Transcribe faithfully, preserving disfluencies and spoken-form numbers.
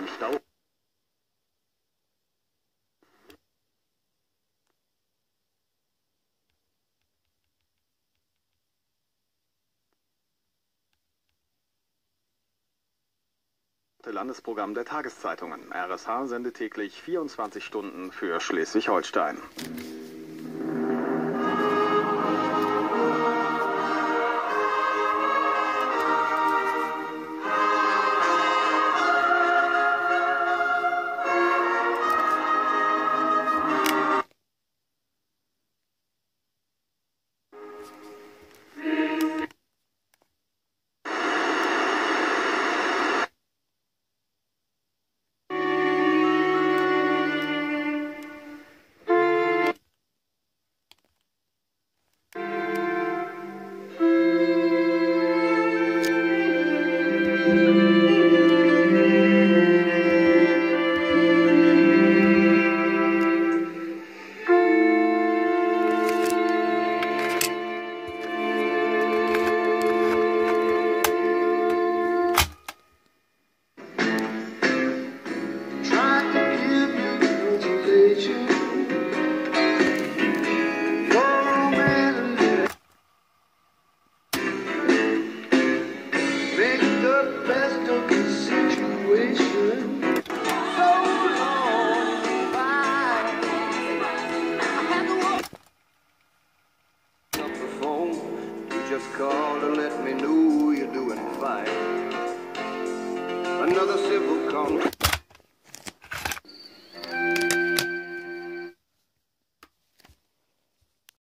im Stau. Landesprogramm der Tageszeitungen. R S H sendet täglich vierundzwanzig Stunden für Schleswig-Holstein. Just call and let me know you're doing fine. Another civil con.